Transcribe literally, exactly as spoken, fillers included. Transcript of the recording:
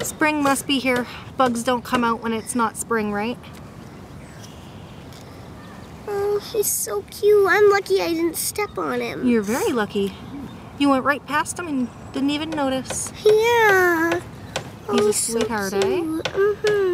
Spring must be here. Bugs don't come out when it's not spring, right? Oh, he's so cute. I'm lucky I didn't step on him. You're very lucky. You went right past him and didn't even notice. Yeah. He's oh, a sweetheart, so eh? Mm-hmm.